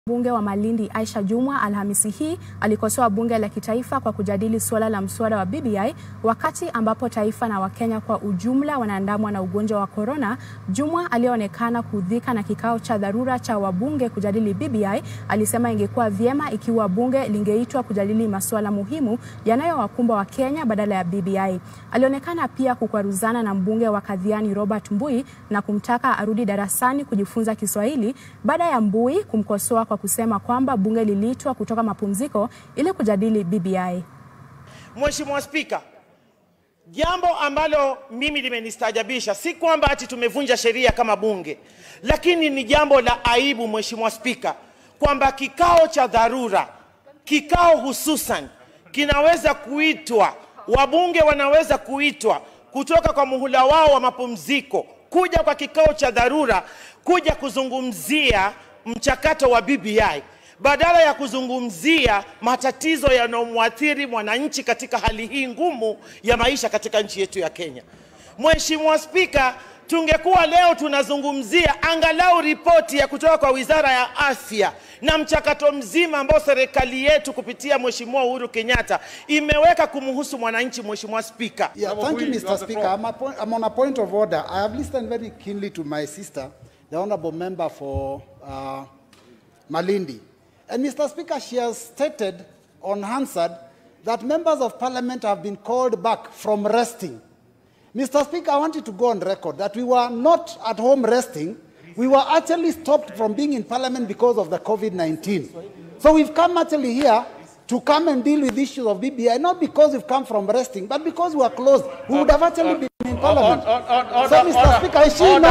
Mbunge wa Malindi Aisha Jumwa Alhamisi hii alikosoa bunge la kitaifa kwa kujadili suala la mswada wa BBI wakati ambapo taifa na Wakenya kwa ujumla wanaandamwa na ugonjwa wa corona. Jumwa alionekana kuudhika na kikao cha dharura cha wabunge kujadili BBI. Alisema ingekuwa vyema ikiwa bunge lingeitwa kujadili masuala muhimu yanayowakumba Wakenya badala ya BBI. Alionekana pia kukwaruzana na mbunge wa Kadhiani Robert Mbui na kumtaka arudi darasani kujifunza Kiswahili baada ya Mbui kumkosoa kwa kusema kwamba bunge liliitwa kutoka mapumziko ili kujadili BBI. Mheshimiwa Spika, jambo ambalo mimi limenistajabisha si kwamba ati tumevunja sheria kama bunge, lakini ni jambo la aibu Mheshimiwa Spika kwamba kikao cha dharura, kikao hususan kinaweza kuitwa, wabunge wanaweza kuitwa kutoka kwa muhula wao wa mapumziko kuja kwa kikao cha dharura kuja kuzungumzia mchakato wa BBI badala ya kuzungumzia matatizo yanayomwathiri mwananchi katika hali hii ngumu ya maisha katika nchi yetu ya Kenya. Mheshimiwa Spika, tungekuwa leo tunazungumzia angalau ripoti ya kutoka kwa Wizara ya Afya na mchakato mzima ambao serikali yetu kupitia Mheshimiwa Uhuru Kenyatta imeweka kumhusu mwananchi. Mheshimiwa Spika. Yeah, thank you, Mr. Speaker. I'm on a point of order. I have listened very keenly to my sister, the honorable member for Malindi. And Mr. Speaker, she has stated unanswered that members of parliament have been called back from resting. Mr. Speaker, I want you to go on record that we were not at home resting. We were actually stopped from being in parliament because of the COVID-19. So we've come actually here to come and deal with issues of BBI, not because we've come from resting, but because we are closed. We would have actually been in parliament. So, Mr. Speaker, is she in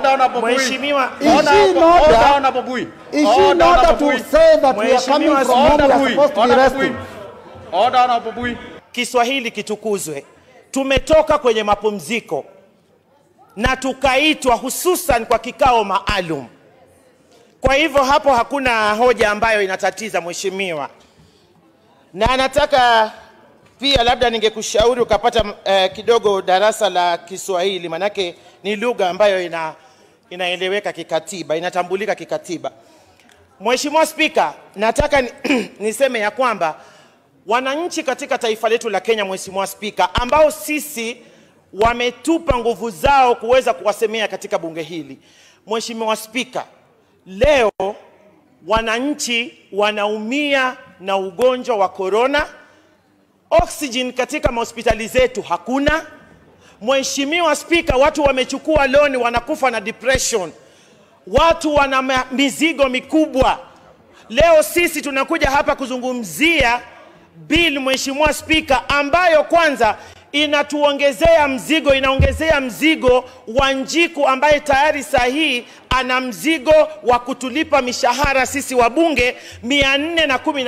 order to say that we are coming from home, we are supposed to be resting? Kiswahili kitukuzwe. Tumetoka kwenye mapumziko na tukaitwa hususan kwa kikao maalum. Kwa hivyo hapo hakuna hoja ambayo inatatiza Mheshimiwa. Na nataka pia labda ningekushauri ukapata kidogo darasa la Kiswahili, manake ni lugha ambayo inaeleweka kikatiba, inatambulika kikatiba. Mheshimiwa Spika, nataka niseme ya kwamba wananchi katika taifa letu la Kenya, Mheshimiwa Spika, ambao sisi wametupa nguvu zao kuweza kuwasemea katika bunge hili. Mheshimiwa Spika, leo wananchi wanaumia na ugonjwa wa corona. Oxygen katika hospitali zetu hakuna. Mheshimiwa Spika, watu wamechukua loan wanakufa na depression. Watu wana mizigo mikubwa. Leo sisi tunakuja hapa kuzungumzia bill, Mheshimiwa Spika, ambayo kwanza inatuongezea mzigo, inaongezea mzigo wa Njiku ambaye tayari sahihi ana mzigo wa kutulipa mishahara sisi wabunge 410